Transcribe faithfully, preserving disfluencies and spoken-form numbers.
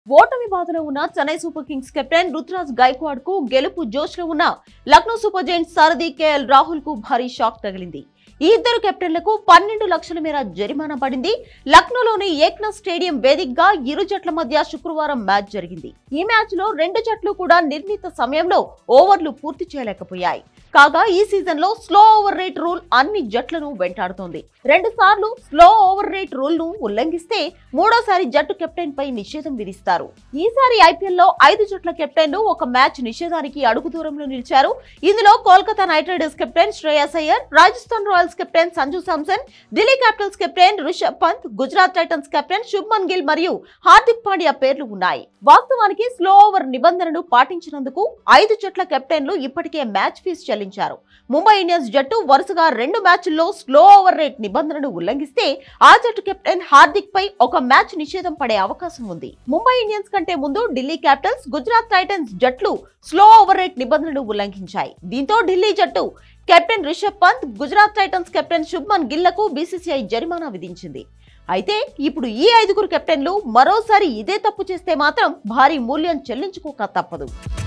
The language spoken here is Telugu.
ఓటమి బాధలో ఉన్న Chennai Super Kings captain Ruturaj Gaikwad కు గెలుపు జోష్లో ఉన్న లక్నో సూపర్ జైంట్స్ సారథి కేఎల్ రాహుల్ కు భారీ షాక్ తగిలింది. ఈ ఇద్దరు కెప్టెన్లకు పన్నెండు లక్షల మేర జరిమానా పడింది. లక్నోలోని ఏక్నాథ్ స్టేడియం వేదికగా ఇరు జట్ల మధ్య శుక్రవారం మ్యాచ్ జరిగింది. ఈ మ్యాచ్ లో రెండు జట్లు కూడా నిర్ణీత సమయంలో ఓవర్లు పూర్తి చేయలేకపోయాయి. కాగా ఈ సీజన్ లో స్లో ఓవర్ రేట్ రూల్ అన్ని జట్లను వెంటాడుతోంది. రెండు సార్లు స్లో ఓవర్ రేట్ రూల్ ను ఉల్లంఘిస్తే మూడోసారి జట్టు కెప్టెన్ పై నిషేధం విధిస్తారు. ఈసారి ఐపీఎల్ లో ఐదు జట్ల కెప్టెన్లు ఒక మ్యాచ్ నిషేధానికి అడుగు దూరంలో నిలిచారు. ఇందులో Kolkata Knight Riders captain Shreyas Iyer, Rajasthan Royals captain Sanju Samson, Delhi Capitals captain Rishabh Pant, Gujarat Titans captain Shubman Gill మరియు హార్దిక్ పాండ్యా పేర్లు ఉన్నాయి. వాస్తవానికి స్లో ఓవర్ నిబంధనను పాటించినందుకు ఐదు జట్ల కెప్టెన్లు ఇప్పటికే మ్యాచ్ ఫీజు చెల్లించారు. ముంబై ఇండియన్స్ జట్టు వరుసగా రెండు మ్యాచ్ల్లో స్లో ఓవర్ రేట్ నిబంధనను ఉల్లంఘిస్తే ఆ జట్టు కెప్టెన్ హార్దిక్ పై ఒక మ్యాచ్ నిషేధం పడే అవకాశం ఉంది. ముంబై ఇండియన్స్ కంటే ముందు ఢిల్లీ క్యాపిటల్స్, గుజరాత్ టైటన్స్ జట్లు స్లో ఓవర్ రేట్ నిబంధనను ఉల్లంఘించాయి. దీంతో ఢిల్లీ జట్టు captain Rishabh Pant, Gujarat Titans captain Shubman గిల్లకు బీసీసీఐ జరిమానా విధించింది. అయితే ఇప్పుడు ఈ ఐదుగురు కెప్టెన్లు మరోసారి ఇదే తప్పు చేస్తే మాత్రం భారీ మూల్యం చెల్లించుకోక తప్పదు.